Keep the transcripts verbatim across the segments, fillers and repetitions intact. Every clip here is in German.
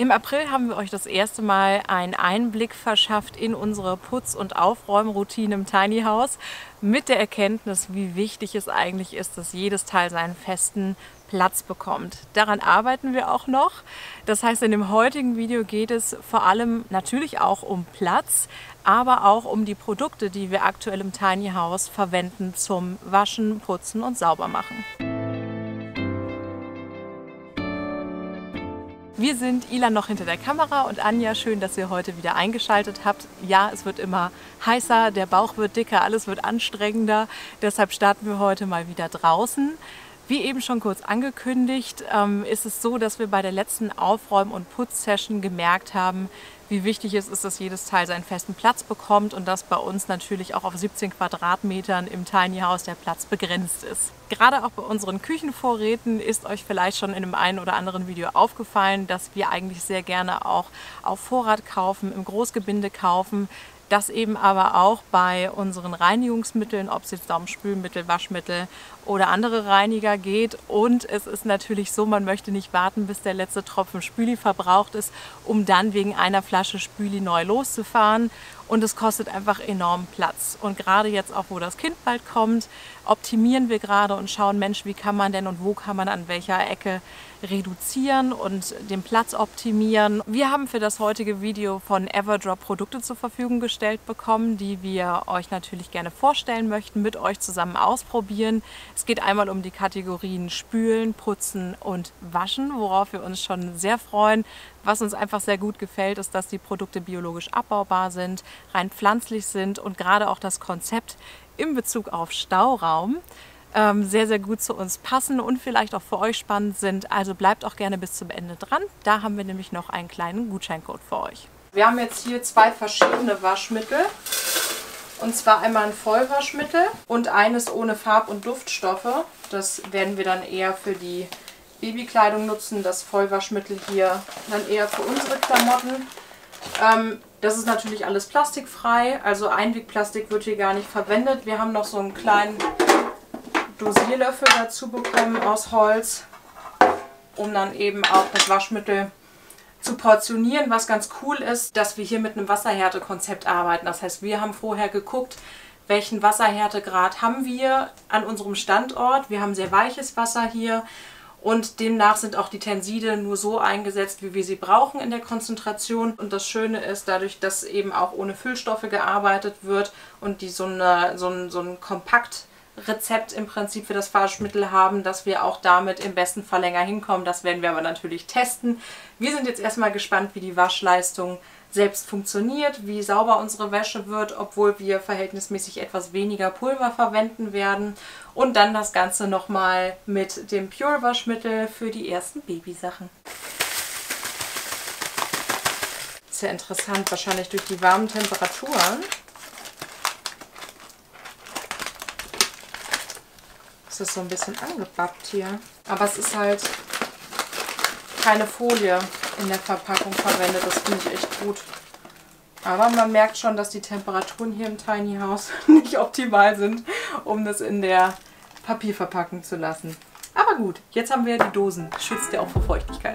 Im April haben wir euch das erste Mal einen Einblick verschafft in unsere Putz- und Aufräumroutine im Tiny House mit der Erkenntnis, wie wichtig es eigentlich ist, dass jedes Teil seinen festen Platz bekommt. Daran arbeiten wir auch noch. Das heißt, in dem heutigen Video geht es vor allem natürlich auch um Platz, aber auch um die Produkte, die wir aktuell im Tiny House verwenden zum Waschen, Putzen und Saubermachen. Wir sind Ilan noch hinter der Kamera und Anja, schön, dass ihr heute wieder eingeschaltet habt. Ja, es wird immer heißer, der Bauch wird dicker, alles wird anstrengender. Deshalb starten wir heute mal wieder draußen. Wie eben schon kurz angekündigt, ähm, ist es so, dass wir bei der letzten Aufräum- und Putzsession gemerkt haben, wie wichtig es ist, dass jedes Teil seinen festen Platz bekommt und dass bei uns natürlich auch auf siebzehn Quadratmetern im Tiny House der Platz begrenzt ist. Gerade auch bei unseren Küchenvorräten ist euch vielleicht schon in einem einen oder anderen Video aufgefallen, dass wir eigentlich sehr gerne auch auf Vorrat kaufen, im Großgebinde kaufen. Das eben aber auch bei unseren Reinigungsmitteln, ob es jetzt um Spülmittel, Waschmittel oder andere Reiniger geht. Und es ist natürlich so, man möchte nicht warten, bis der letzte Tropfen Spüli verbraucht ist, um dann wegen einer Flasche Spüli neu loszufahren. Und es kostet einfach enorm Platz. Und gerade jetzt auch, wo das Kind bald kommt, optimieren wir gerade und schauen, Mensch, wie kann man denn und wo kann man an welcher Ecke reduzieren und den Platz optimieren. Wir haben für das heutige Video von Everdrop Produkte zur Verfügung gestellt bekommen, die wir euch natürlich gerne vorstellen möchten, mit euch zusammen ausprobieren. Es geht einmal um die Kategorien Spülen, Putzen und Waschen, worauf wir uns schon sehr freuen. Was uns einfach sehr gut gefällt, ist, dass die Produkte biologisch abbaubar sind, rein pflanzlich sind und gerade auch das Konzept in Bezug auf Stauraum ähm, sehr, sehr gut zu uns passen und vielleicht auch für euch spannend sind. Also bleibt auch gerne bis zum Ende dran. Da haben wir nämlich noch einen kleinen Gutscheincode für euch. Wir haben jetzt hier zwei verschiedene Waschmittel. Und zwar einmal ein Vollwaschmittel und eines ohne Farb- und Duftstoffe. Das werden wir dann eher für die Babykleidung nutzen. Das Vollwaschmittel hier dann eher für unsere Klamotten. Ähm, das ist natürlich alles plastikfrei, also Einwegplastik wird hier gar nicht verwendet. Wir haben noch so einen kleinen Dosierlöffel dazu bekommen aus Holz, um dann eben auch das Waschmittel zu portionieren. Was ganz cool ist, dass wir hier mit einem Wasserhärtekonzept arbeiten. Das heißt, wir haben vorher geguckt, welchen Wasserhärtegrad haben wir an unserem Standort. Wir haben sehr weiches Wasser hier. Und demnach sind auch die Tenside nur so eingesetzt, wie wir sie brauchen in der Konzentration. Und das Schöne ist, dadurch, dass eben auch ohne Füllstoffe gearbeitet wird und die so, eine, so ein, so ein Kompaktrezept im Prinzip für das Waschmittel haben, dass wir auch damit im besten Fall länger hinkommen. Das werden wir aber natürlich testen. Wir sind jetzt erstmal gespannt, wie die Waschleistung selbst funktioniert, wie sauber unsere Wäsche wird, obwohl wir verhältnismäßig etwas weniger Pulver verwenden werden. Und dann das Ganze nochmal mit dem Pure Waschmittel für die ersten Babysachen. Ist ja interessant, wahrscheinlich durch die warmen Temperaturen. Ist das so ein bisschen angebappt hier. Aber es ist halt keine Folie in der Verpackung verwendet. Das finde ich echt gut. Aber man merkt schon, dass die Temperaturen hier im Tiny House nicht optimal sind, um das in der Papierverpackung zu lassen. Aber gut, jetzt haben wir ja die Dosen. Schützt ja auch vor Feuchtigkeit.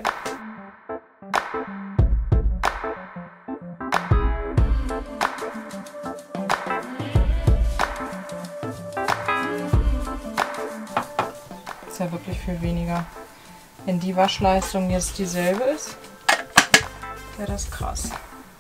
Ist ja wirklich viel weniger. Wenn die Waschleistung jetzt dieselbe ist, wäre das krass.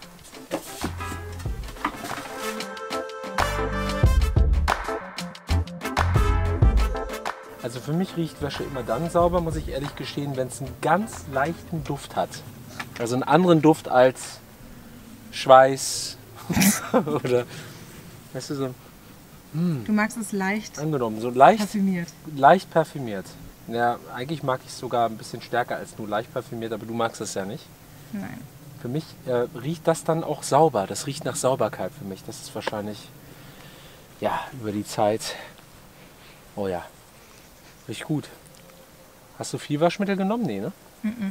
Also für mich riecht Wäsche immer dann sauber, muss ich ehrlich gestehen, wenn es einen ganz leichten Duft hat. Also einen anderen Duft als Schweiß oder, weißt du, so. Mm, du magst es leicht angenommen, so leicht parfümiert. Leicht parfümiert. Ja, eigentlich mag ich es sogar ein bisschen stärker als nur leicht parfümiert, aber du magst es ja nicht. Nein. Für mich äh, riecht das dann auch sauber. Das riecht nach Sauberkeit für mich. Das ist wahrscheinlich, ja, über die Zeit. Oh ja, riecht gut. Hast du viel Waschmittel genommen? Nee, ne? Mm-mm.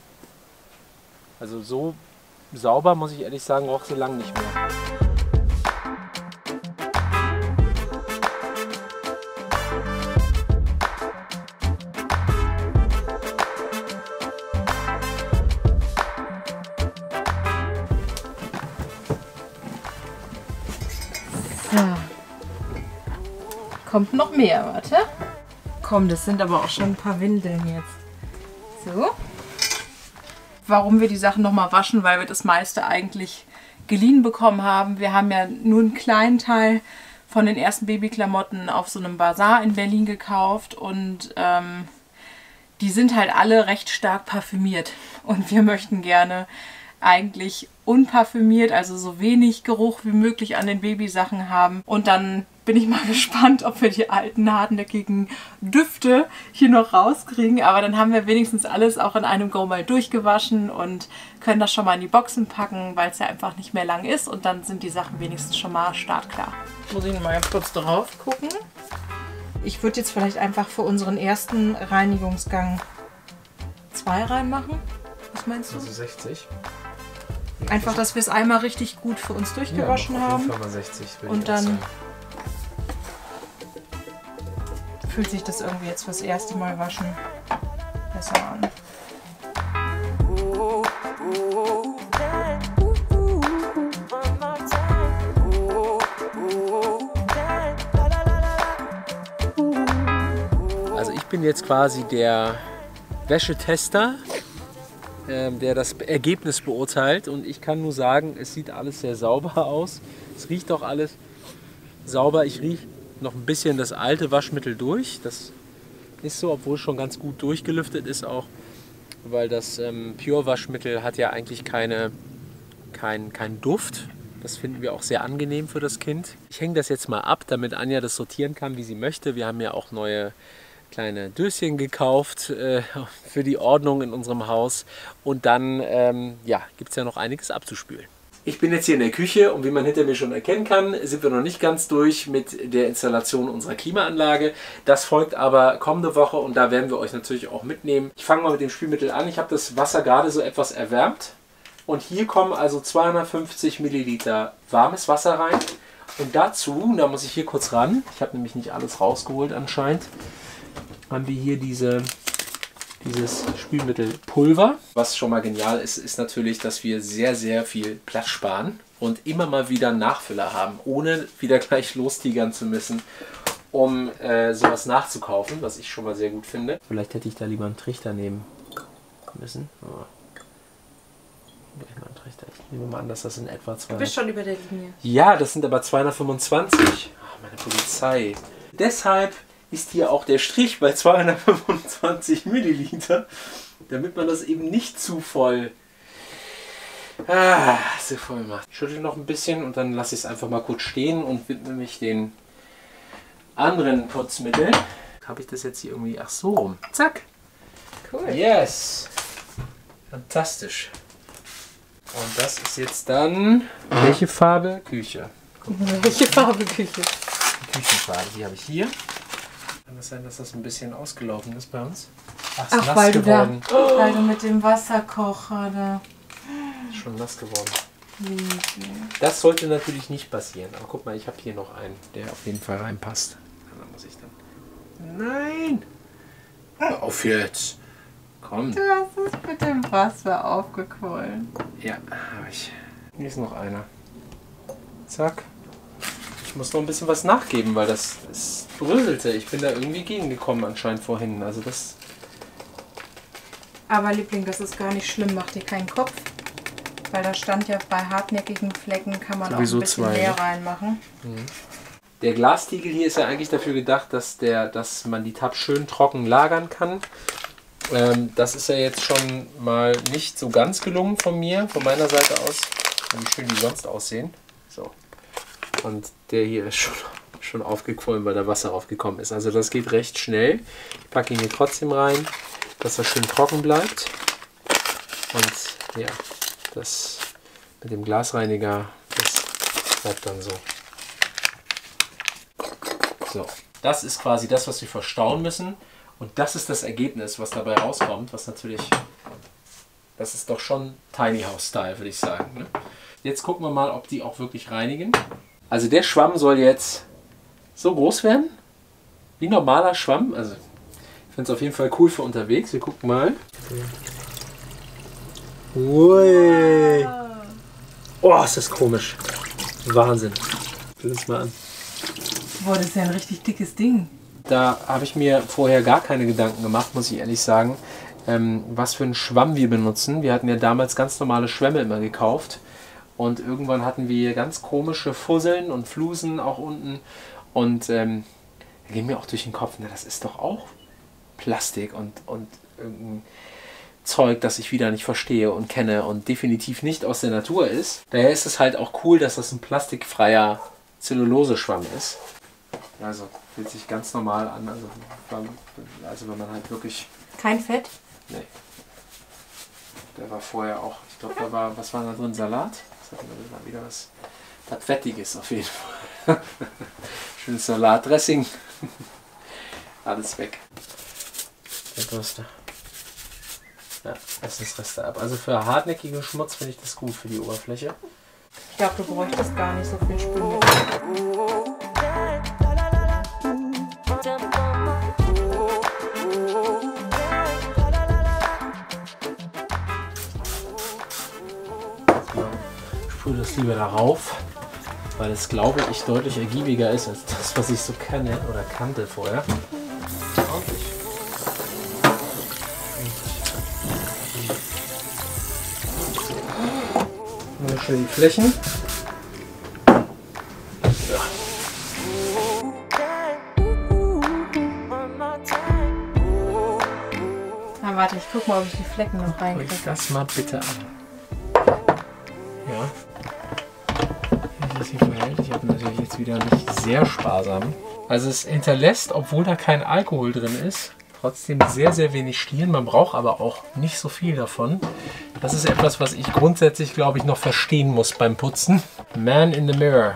Also so sauber, muss ich ehrlich sagen, roch sie lange nicht mehr. kommt noch mehr, warte. Komm, das sind aber auch schon ein paar Windeln jetzt. So. Warum wir die Sachen nochmal waschen, weil wir das meiste eigentlich geliehen bekommen haben. Wir haben ja nur einen kleinen Teil von den ersten Babyklamotten auf so einem Bazar in Berlin gekauft und ähm, die sind halt alle recht stark parfümiert. Und wir möchten gerne eigentlich unparfümiert, also so wenig Geruch wie möglich an den Babysachen haben. Und dann bin ich mal gespannt, ob wir die alten hartnäckigen Düfte hier noch rauskriegen. Aber dann haben wir wenigstens alles auch in einem Go mal durchgewaschen und können das schon mal in die Boxen packen, weil es ja einfach nicht mehr lang ist. Und dann sind die Sachen wenigstens schon mal startklar. Muss ich mal kurz drauf gucken. Ich würde jetzt vielleicht einfach für unseren ersten Reinigungsgang zwei reinmachen. Was meinst du? Also sechzig. Einfach, dass wir es einmal richtig gut für uns durchgewaschen ja, auf haben. jeden Fall mal sechzig, und dann fühlt sich das irgendwie jetzt fürs erste Mal waschen besser an. Also ich bin jetzt quasi der Wäschetester, ähm, der das Ergebnis beurteilt, und ich kann nur sagen, es sieht alles sehr sauber aus. Es riecht auch alles sauber. Ich rieche noch ein bisschen das alte Waschmittel durch. Das ist so, obwohl es schon ganz gut durchgelüftet ist auch, weil das ähm, Pure-Waschmittel hat ja eigentlich keine, kein, keinen Duft. Das finden wir auch sehr angenehm für das Kind. Ich hänge das jetzt mal ab, damit Anja das sortieren kann, wie sie möchte. Wir haben ja auch neue kleine Döschen gekauft äh, für die Ordnung in unserem Haus. Und dann ähm, ja, gibt es ja noch einiges abzuspülen. Ich bin jetzt hier in der Küche und wie man hinter mir schon erkennen kann, sind wir noch nicht ganz durch mit der Installation unserer Klimaanlage. Das folgt aber kommende Woche und da werden wir euch natürlich auch mitnehmen. Ich fange mal mit dem Spülmittel an. Ich habe das Wasser gerade so etwas erwärmt und hier kommen also zweihundertfünfzig Milliliter warmes Wasser rein. Und dazu, da muss ich hier kurz ran, ich habe nämlich nicht alles rausgeholt anscheinend, haben wir hier diese... dieses Spülmittelpulver. Was schon mal genial ist, ist natürlich, dass wir sehr, sehr viel Platz sparen und immer mal wieder einen Nachfüller haben, ohne wieder gleich lostigern zu müssen, um äh, sowas nachzukaufen, was ich schon mal sehr gut finde. Vielleicht hätte ich da lieber einen Trichter nehmen müssen. Oh. Mal einen Trichter. Ich nehme mal an, dass das in etwa zweihundert... Du bist schon über der Linie. Ja, das sind aber zweihundertfünfundzwanzig. Ach, meine Polizei. Deshalb ist hier auch der Strich bei zweihundertfünfundzwanzig Milliliter, damit man das eben nicht zu voll, ah, so voll macht. Ich schüttle noch ein bisschen und dann lasse ich es einfach mal kurz stehen und widme mich den anderen Putzmitteln. Habe ich das jetzt hier irgendwie, ach so rum. Zack. Cool. Yes. Fantastisch. Und das ist jetzt dann, welche Farbe? Küche. Welche Farbe Küche? Die Küchenfarbe, die habe ich hier. Kann es sein, dass das ein bisschen ausgelaufen ist bei uns? Ach, ist Ach nass weil, geworden. du da, weil du mit dem Wasserkocher da... Ist schon nass geworden. Liebe. Das sollte natürlich nicht passieren. Aber guck mal, ich habe hier noch einen, der auf jeden Fall reinpasst. Da muss ich dann... Nein! Hör auf jetzt! Komm. Du hast es mit dem Wasser aufgequollen. Ja, habe ich. Hier ist noch einer. Zack. Ich muss noch ein bisschen was nachgeben, weil das, das bröselte. Ich bin da irgendwie gegengekommen anscheinend vorhin. Also das. Aber Liebling, das ist gar nicht schlimm. Mach dir keinen Kopf. Weil da stand ja, bei hartnäckigen Flecken kann man sowieso auch ein bisschen zwei, mehr ne? reinmachen. Mhm. Der Glastiegel hier ist ja eigentlich dafür gedacht, dass, der, dass man die Tabs schön trocken lagern kann. Ähm, das ist ja jetzt schon mal nicht so ganz gelungen von mir, von meiner Seite aus. Wie schön die sonst aussehen. So. Und der hier ist schon, schon aufgequollen, weil da Wasser raufgekommen ist. Also das geht recht schnell. Ich packe ihn hier trotzdem rein, dass er schön trocken bleibt. Und ja, das mit dem Glasreiniger, das bleibt dann so. So, das ist quasi das, was wir verstauen müssen. Und das ist das Ergebnis, was dabei rauskommt, was natürlich, das ist doch schon Tiny House Style, würde ich sagen. Ne? Jetzt gucken wir mal, ob die auch wirklich reinigen. Also der Schwamm soll jetzt so groß werden, wie ein normaler Schwamm. Also ich finde es auf jeden Fall cool für unterwegs. Wir gucken mal. Ui. Oh, ist das komisch. Wahnsinn. Füll uns mal an. Boah, das ist ja ein richtig dickes Ding. Da habe ich mir vorher gar keine Gedanken gemacht, muss ich ehrlich sagen, ähm, was für einen Schwamm wir benutzen. Wir hatten ja damals ganz normale Schwämme immer gekauft und irgendwann hatten wir ganz komische Fusseln und Flusen auch unten und ähm, da ging mir auch durch den Kopf, na, das ist doch auch Plastik und, und irgendein Zeug, das ich wieder nicht verstehe und kenne und definitiv nicht aus der Natur ist. Daher ist es halt auch cool, dass das ein plastikfreier Zelluloseschwamm ist. Also fühlt sich ganz normal an, also, also wenn man halt wirklich... Kein Fett? Nee. Der war vorher auch, ich glaube, da war, was war da drin, Salat? Das hatten wir mal wieder was, was Fettiges auf jeden Fall. Schönes Salatdressing. Alles weg. Der Bürste. Ja, Essensreste ab. Also für hartnäckigen Schmutz finde ich das gut für die Oberfläche. Ich glaube, du bräuchtest gar nicht so viel Spüle. Ich sprühe das lieber darauf, weil es, glaube ich, deutlich ergiebiger ist als das, was ich so kenne oder kannte vorher. Und ich schön die Flächen. Ja. Na warte, ich guck mal, ob ich die Flecken noch reinkriege. Guck das mal bitte an. Ja. Wie das hier verhält. Ich habe natürlich jetzt wieder nicht sehr sparsam. Also es hinterlässt, obwohl da kein Alkohol drin ist, trotzdem sehr, sehr wenig Stielen. Man braucht aber auch nicht so viel davon. Das ist etwas, was ich grundsätzlich, glaube ich, noch verstehen muss beim Putzen. Man in the mirror.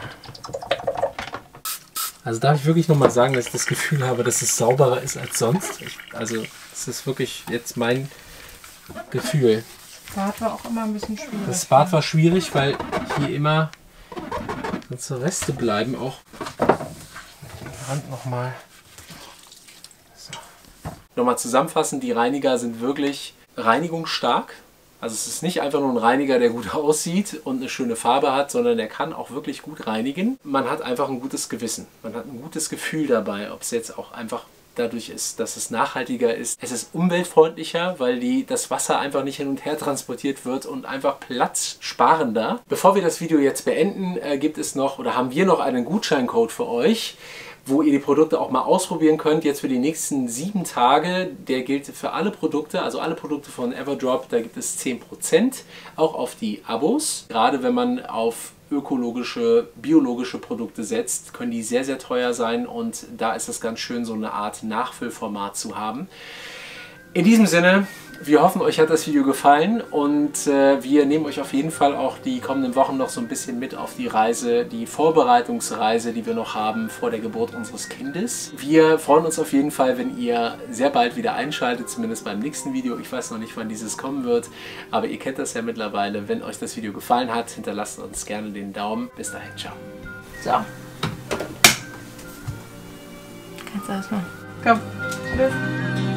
Also darf ich wirklich nochmal sagen, dass ich das Gefühl habe, dass es sauberer ist als sonst. Ich, also das ist wirklich jetzt mein Gefühl. Das Bad war auch immer ein bisschen schwierig. Das Bad war schwierig, weil hier immer so Reste bleiben. Auch die Hand nochmal. So. Nochmal zusammenfassend, die Reiniger sind wirklich reinigungsstark. Also es ist nicht einfach nur ein Reiniger, der gut aussieht und eine schöne Farbe hat, sondern der kann auch wirklich gut reinigen. Man hat einfach ein gutes Gewissen. Man hat ein gutes Gefühl dabei, ob es jetzt auch einfach dadurch ist, dass es nachhaltiger ist. Es ist umweltfreundlicher, weil die, das Wasser einfach nicht hin und her transportiert wird und einfach platzsparender. Bevor wir das Video jetzt beenden, äh, gibt es noch oder haben wir noch einen Gutscheincode für euch, wo ihr die Produkte auch mal ausprobieren könnt, jetzt für die nächsten sieben Tage. Der gilt für alle Produkte, also alle Produkte von Everdrop, da gibt es zehn Prozent, auch auf die Abos. Gerade wenn man auf ökologische, biologische Produkte setzt, können die sehr, sehr teuer sein und da ist es ganz schön, so eine Art Nachfüllformat zu haben. In diesem Sinne, wir hoffen, euch hat das Video gefallen und äh, wir nehmen euch auf jeden Fall auch die kommenden Wochen noch so ein bisschen mit auf die Reise, die Vorbereitungsreise, die wir noch haben vor der Geburt unseres Kindes. Wir freuen uns auf jeden Fall, wenn ihr sehr bald wieder einschaltet, zumindest beim nächsten Video. Ich weiß noch nicht, wann dieses kommen wird, aber ihr kennt das ja mittlerweile. Wenn euch das Video gefallen hat, hinterlasst uns gerne den Daumen. Bis dahin, ciao. So. Kannst du das mal? Komm. Tschüss.